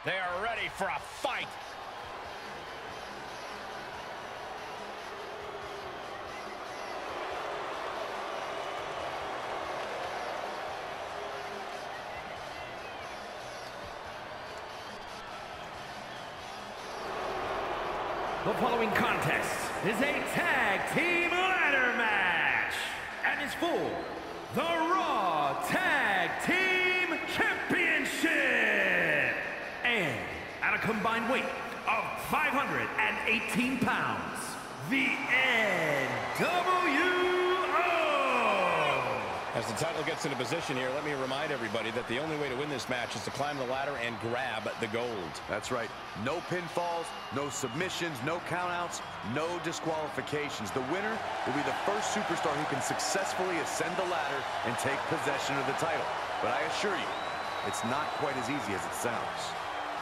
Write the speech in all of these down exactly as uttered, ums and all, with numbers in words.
They are ready for a fight. The following contest is a tag team ladder match and is for the Raw Tag Team Championship. And at a combined weight of five hundred eighteen pounds, the N W O. As the title gets into position here, let me remind everybody that the only way to win this match is to climb the ladder and grab the gold. That's right. No pinfalls, no submissions, no countouts, no disqualifications. The winner will be the first superstar who can successfully ascend the ladder and take possession of the title. But I assure you, it's not quite as easy as it sounds.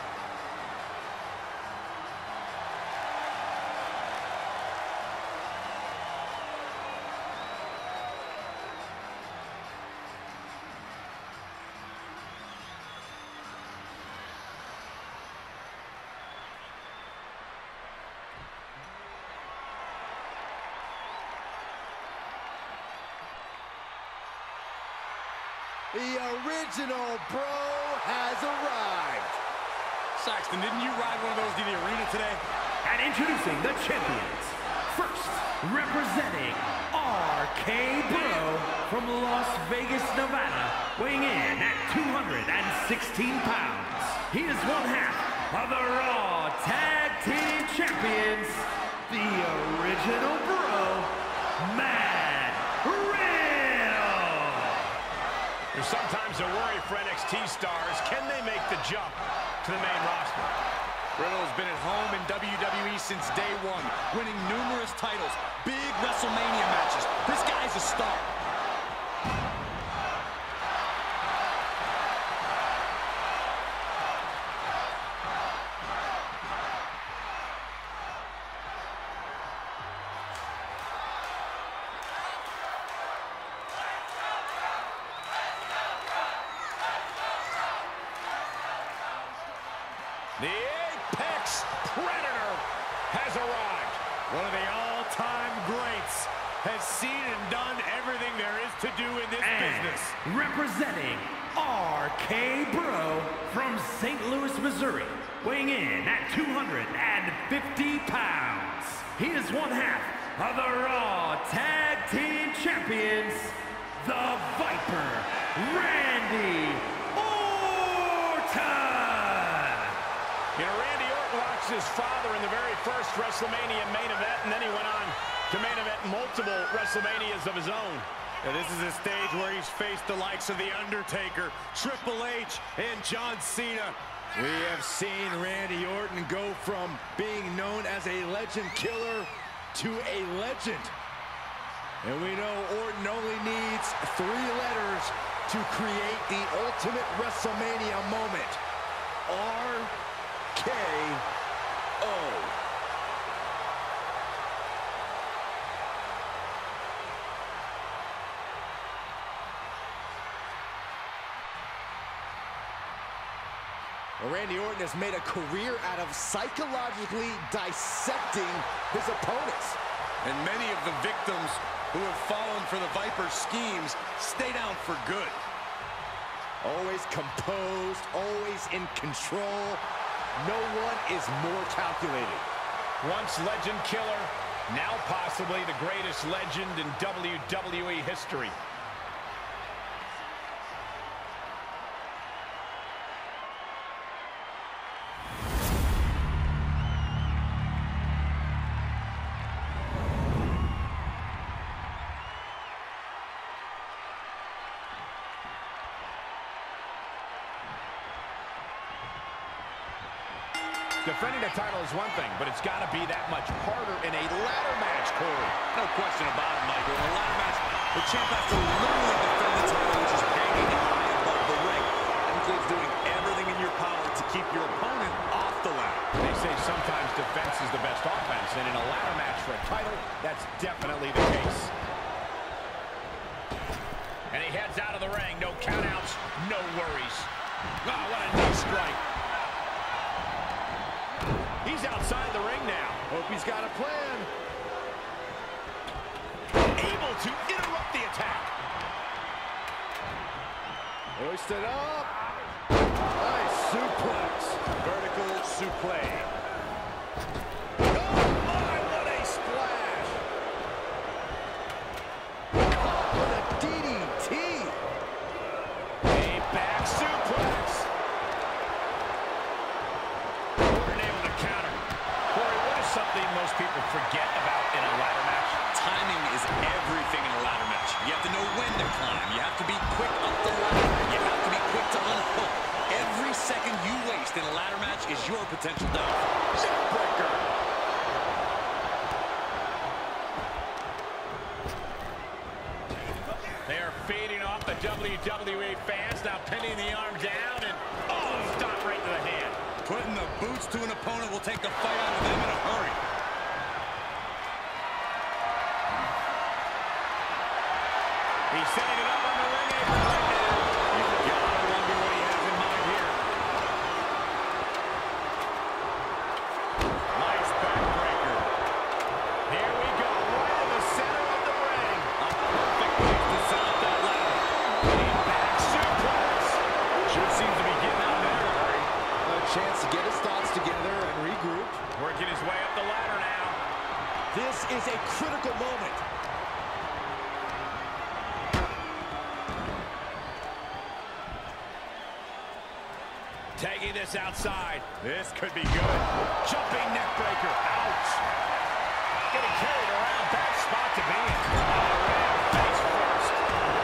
The original bro has arrived. Saxton, didn't you ride one of those to the arena today? And introducing the champions. First, representing R K Bro from Las Vegas, Nevada, weighing in at two hundred sixteen pounds. He is one half of the Raw Tag Team Champions, the original bro, Mad Riddle. There's sometimes a worry for N X T stars. Can they make the jump to the main roster? Riddle has been at home in W W E since day one, winning numerous titles, big WrestleMania matches. This guy's a star. The Apex Predator has arrived. One of the all-time greats has seen and done everything there is to do in this and business. Representing R K Bro from Saint Louis, Missouri, weighing in at two hundred fifty pounds. He is one half of the Raw Tag Team Champions, the Viper, Randy Orton. You know, Randy Orton watched his father in the very first WrestleMania main event, and then he went on to main event multiple WrestleManias of his own. Now, this is a stage where he's faced the likes of The Undertaker, Triple H, and John Cena. We have seen Randy Orton go from being known as a legend killer to a legend. And we know Orton only needs three letters to create the ultimate WrestleMania moment. R K O. Well, Randy Orton has made a career out of psychologically dissecting his opponents. And many of the victims who have fallen for the Viper's schemes stay down for good. Always composed, always in control. No one is more calculated. Once legend killer, now possibly the greatest legend in W W E history. Defending a title is one thing, but it's got to be that much harder in a ladder match, Corey. No question about it, Michael. In a ladder match, the champ has to literally defend the title, which is hanging high above the ring. That includes doing everything in your power to keep your opponent off the ladder. They say sometimes defense is the best offense, and in a ladder match for a title, that's definitely the case. And he heads out of the ring. No countouts, no worries. Oh, what a knee strike. He's outside the ring now. Hope he's got a plan. Able to interrupt the attack. Hoisted up. Nice suplex. Vertical suplex. Oh my, what a splash. Caught with a D D T. A back suplex. Orton able to counter. Corey, what is something most people forget about in a ladder match? Timing is everything in a ladder match. You have to know when to climb. You have to be quick up the ladder. You have to be quick to unhook. Every second you waste in a ladder match is your potential downfall. Neckbreaker. They are fading off the W W E fans, now pinning the arm down, and oh, stop right to the hand. Putting the boots to an opponent will take the fight out of them in a hurry. He's setting it up on the ring apron right now. You've got to wonder what he has in mind here. Nice backbreaker. Here we go, right in the center of the ring. A perfect place to set up that ladder. A back suplex. Sure seems to be getting out there in a hurry. A chance to get his thoughts together and regroup. Working his way up the ladder now. This is a critical moment. Tagging this outside. This could be good. Jumping neck breaker. Ouch. Getting carried around. Bad spot to be in. Oh, face first.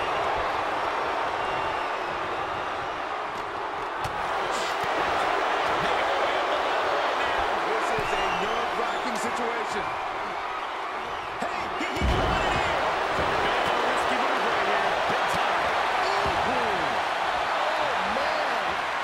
Making their way up the ladder right now. This is a nerve-wracking situation. Hey, he, he got it here. Big risky move right here. Big time. Ooh. Oh, man.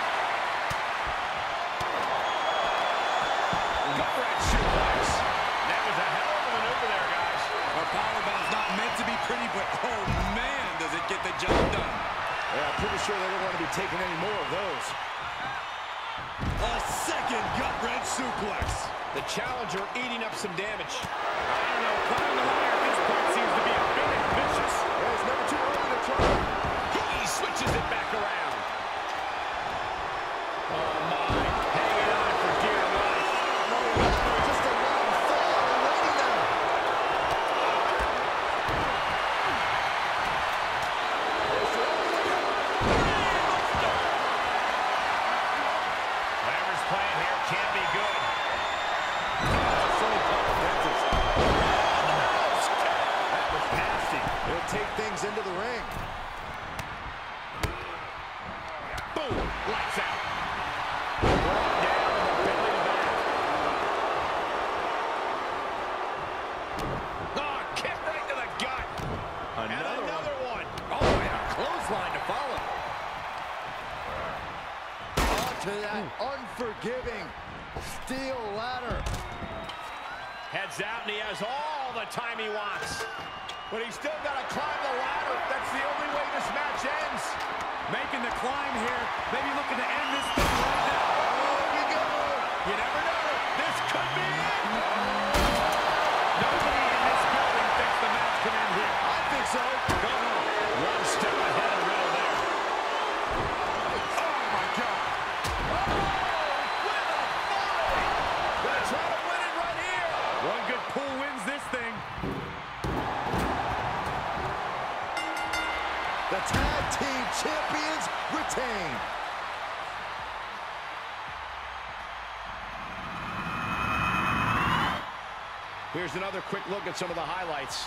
Gut-wrench suplex. That was a hell of a maneuver there, guys. A powerbomb is not meant to be pretty, but oh man, does it get the job done. Yeah, I'm pretty sure they don't want to be taking any more of those. A second gut-wrench suplex. The challenger eating up some damage. I don't know. Climbing the ladder at this point seems to be a bit ambitious. Yeah, it's never too early to try. He switches it back around. Oh, my. Hanging on for dear life. No ladder, just a long fall waiting there. Whatever's playing here can't be good. That was nasty. He'll take things into the ring. Boom. Lights out. Brought down in the belly to back. Oh, kick right to the gut. Another, and another one. one. Oh, and a clothesline to follow. Onto that unforgiving steel ladder. Heads out, and he has all the time he wants. But he's still got to climb the ladder. That's the only way this match ends. Making the climb here, maybe looking to end this thing right now. Oh, we go. You never know. This could be it. Nobody in this building thinks the match can end here. I think so. Come on. One step ahead of Riddle there. Oh my God. With authority. Gonna try to win it right here. One good pull wins this thing. The tag team champions retain. Here's another quick look at some of the highlights.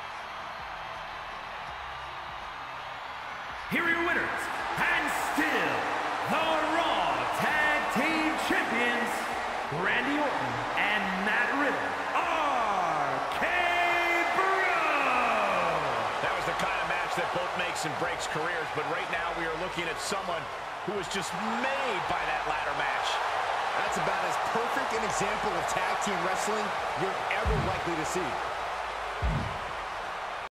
Here are your winners, and still the Raw Tag Team Champions, Randy Orton and Matt Riddle. R K Bro! That was the kind of match that both makes and breaks careers, but right now we are looking at someone who was just made by that ladder match. That's about as perfect an example of tag team wrestling you're ever likely to see.